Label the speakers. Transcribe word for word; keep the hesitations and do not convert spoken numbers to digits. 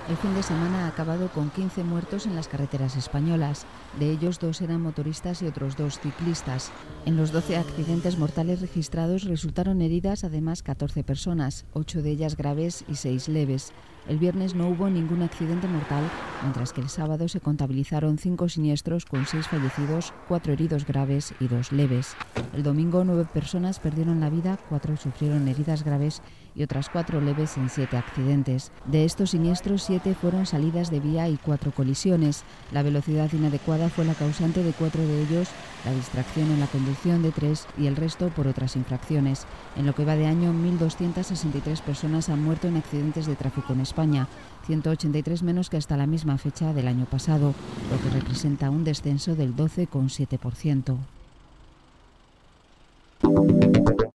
Speaker 1: El fin de semana ha acabado con quince muertos en las carreteras españolas. De ellos, dos eran motoristas y otros dos ciclistas. En los doce accidentes mortales registrados resultaron heridas además catorce personas, ocho de ellas graves y seis leves. El viernes no hubo ningún accidente mortal, mientras que el sábado se contabilizaron cinco siniestros con seis fallecidos, cuatro heridos graves y dos leves. El domingo nueve personas perdieron la vida, cuatro sufrieron heridas graves y otras cuatro leves en siete accidentes. De estos siniestros, siete fueron salidas de vía y cuatro colisiones. La velocidad inadecuada fue la causante de cuatro de ellos, la distracción en la conducción de tres y el resto por otras infracciones. En lo que va de año, mil doscientas sesenta y tres personas han muerto en accidentes de tráfico en España, ciento ochenta y tres menos que hasta la misma fecha del año pasado, lo que representa un descenso del doce coma siete por ciento.